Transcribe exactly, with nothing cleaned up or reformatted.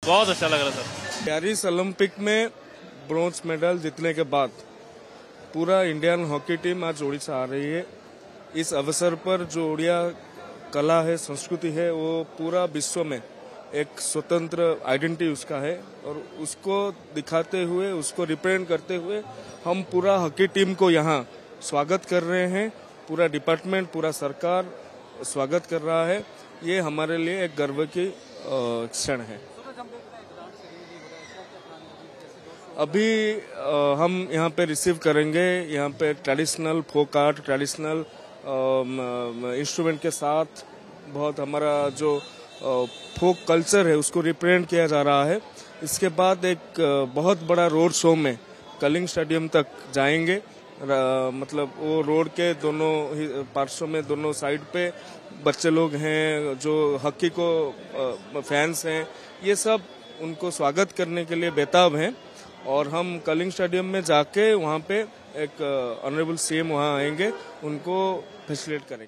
बहुत अच्छा लग रहा सर। पेरिस ओलंपिक में ब्रोंज मेडल जीतने के बाद पूरा इंडियन हॉकी टीम आज उड़ीसा आ रही है। इस अवसर पर जो उड़िया कला है, संस्कृति है, वो पूरा विश्व में एक स्वतंत्र आइडेंटिटी उसका है और उसको दिखाते हुए, उसको रिप्रेजेंट करते हुए हम पूरा हॉकी टीम को यहाँ स्वागत कर रहे हैं। पूरा डिपार्टमेंट, पूरा सरकार स्वागत कर रहा है। ये हमारे लिए एक गर्व की क्षण है। अभी आ, हम यहाँ पे रिसीव करेंगे, यहाँ पे traditional folk art, traditional instrument के साथ बहुत हमारा जो फोक कल्चर है उसको रिप्रेजेंट किया जा रहा है। इसके बाद एक बहुत बड़ा रोड शो में कलिंग स्टेडियम तक जाएंगे। मतलब वो रोड के दोनों पार्श्व में, दोनों साइड पे बच्चे लोग हैं जो हॉकी को फैंस हैं, ये सब उनको स्वागत करने के लिए बेताब हैं। और हम कलिंग स्टेडियम में जाके वहाँ पे एक ऑनरेबल सीएम वहाँ आएंगे, उनको फैसिलिटेट करेंगे।